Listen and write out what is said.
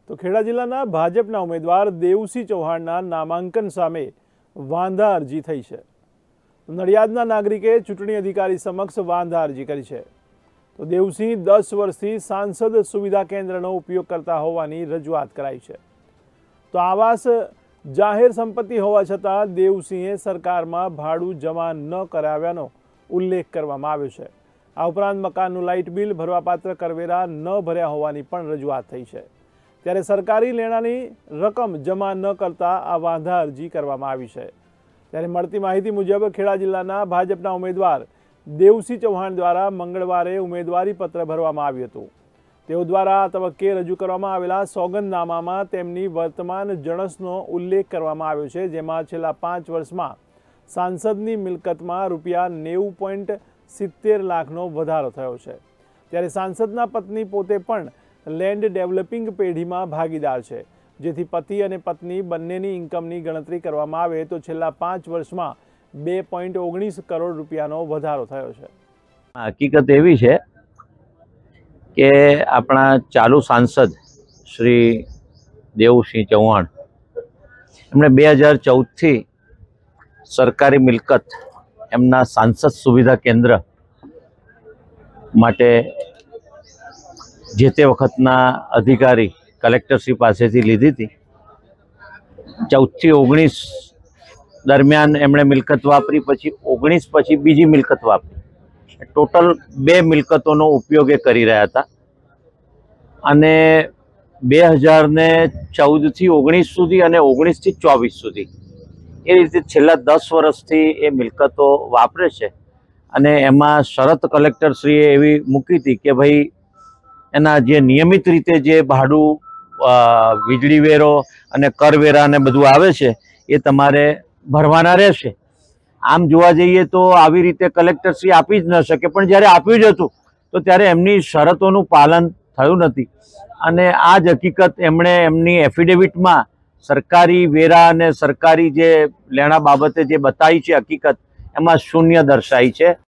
તો ખેડા જિલ્લાના ભાજપના ઉમેદવાર દેવસિંહ ચૌહાણના નામાંકન સામે વાંધા અરજી થઈ છે। નડિયાદના નાગરિકે ચૂંટણી અધિકારી સમક્ષ વાંધા અરજી કરી છે। તો દેવસિંહ 10 વર્ષથી સાંસદ સુવિધા કેન્દ્રનો ઉપયોગ કરતા હોવાની રજૂઆત કરાઈ છે। તો આવાસ જાહેર સંપત્તિ હોવા છતાં દેવસિંહે સરકારમાં ભાડું જમા ન કરાવ્યાનો ઉલ્લેખ કરવામાં આવ્યો છે। આ ઉપરાંત મકાનનું લાઇટ બિલ, ભરવાપાત્ર કરવેરા ન ભર્યા હોવાની પણ રજૂઆત થઈ છે। ત્યારે સરકારી લેણાની રકમ જમા ન કરતા આ વાંધા અરજી કરવામાં આવી છે। ત્યારે મળતી માહિતી મુજબ ખેડા જિલ્લાના ભાજપના ઉમેદવાર દેવસિંહ ચૌહાણ દ્વારા મંગળવારે ઉમેદવારી પત્ર ભરવામાં આવ્યું હતું। તેઓ દ્વારા આ તબક્કે રજૂ કરવામાં આવેલા સોગંદનામામાં તેમની વર્તમાન જણસનો ઉલ્લેખ કરવામાં આવ્યો છે, જેમાં છેલ્લા 5 વર્ષમાં સાંસદની મિલકતમાં રૂપિયા 90.70 લાખનો વધારો થયો છે। ત્યારે સાંસદના પત્ની પોતે પણ લેન્ડ ડેવલપિંગ પેઢીમાં ભાગીદાર છે, જેથી પતિ અને પત્ની બંનેની ઇન્કમની ગણતરી કરવામાં આવે તો છેલ્લા 5 વર્ષમાં 2.19 કરોડ રૂપિયાનો વધારો થયો છે। હકીકત એવી છે કે આપણા ચાલુ સાંસદ શ્રી દેવસિંહ ચૌહાણ એમણે 2014થી સરકારી મિલકત એમના સાંસદ સુવિધા કેન્દ્ર માટે જે તે વખતના અધિકારી કલેક્ટરશ્રી પાસેથી લીધી હતી। 14 થી 19 દરમિયાન એમણે મિલકત વાપરી, પછી 19 પછી બીજી મિલકત વાપરી, ટોટલ 2 મિલકતોનો ઉપયોગ એ કરી રહ્યા હતા। અને 2014 થી 19 સુધી અને 19 થી 24 સુધી એ રીતે છેલ્લા 10 વર્ષથી એ મિલકતો વાપરે છે। અને એમાં શરત કલેક્ટરશ્રીએ એવી મૂકી હતી કે ભાઈ એના જે નિયમિત રીતે જે ભાડું, વીજળી વેરો અને કરવેરા અને બધું આવે છે એ તમારે ભરવાના રહેશે। આમ જોવા જઈએ તો આવી રીતે કલેક્ટરશ્રી આપી જ ન શકે, પણ જ્યારે આપ્યું જ હતું તો ત્યારે એમની શરતોનું પાલન થયું નથી। અને આ જ હકીકત એમણે એમની એફિડેવિટમાં સરકારી વેરા અને સરકારી જે લેણા બાબતે જે બતાવી છે હકીકત, એમાં શૂન્ય દર્શાવી છે।